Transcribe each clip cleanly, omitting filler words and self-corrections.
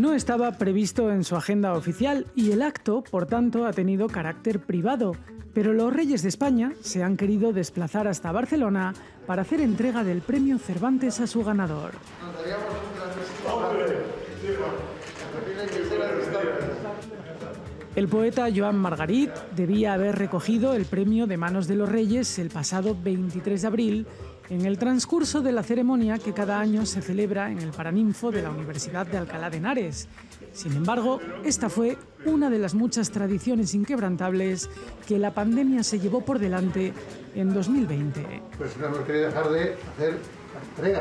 No estaba previsto en su agenda oficial y el acto, por tanto, ha tenido carácter privado. Pero los Reyes de España se han querido desplazar hasta Barcelona para hacer entrega del premio Cervantes a su ganador. El poeta Joan Margarit debía haber recogido el premio de manos de los Reyes el pasado 23 de abril en el transcurso de la ceremonia que cada año se celebra en el Paraninfo de la Universidad de Alcalá de Henares. Sin embargo, esta fue una de las muchas tradiciones inquebrantables que la pandemia se llevó por delante en 2020. Pues no hemos querido dejar de hacer la entrega.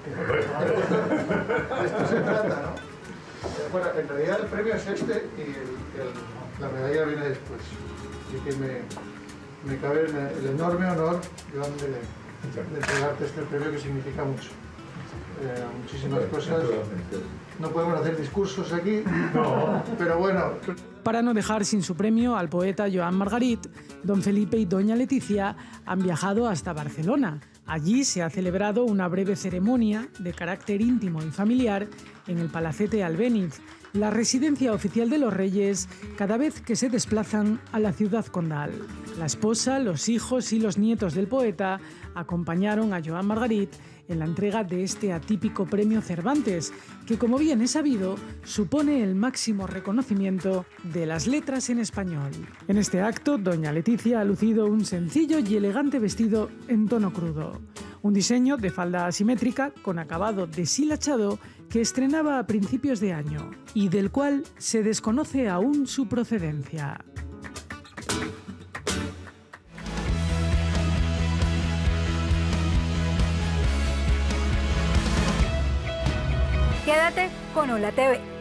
De esto se trata, ¿no? Bueno, en realidad el premio es este y la medalla viene después. Así que me cabe el enorme honor, Joan, de entregarte este premio que significa mucho. Muchísimas cosas. No podemos hacer discursos aquí, pero bueno. Para no dejar sin su premio al poeta Joan Margarit, don Felipe y doña Leticia han viajado hasta Barcelona. Allí se ha celebrado una breve ceremonia de carácter íntimo y familiar en el Palacete Albéniz, la residencia oficial de los Reyes cada vez que se desplazan a la ciudad condal. La esposa, los hijos y los nietos del poeta acompañaron a Joan Margarit en la entrega de este atípico premio Cervantes, que, como bien es sabido, supone el máximo reconocimiento de las letras en español. En este acto, doña Leticia ha lucido un sencillo y elegante vestido en tono crudo, un diseño de falda asimétrica con acabado deshilachado que estrenaba a principios de año y del cual se desconoce aún su procedencia. Quédate con Hola TV.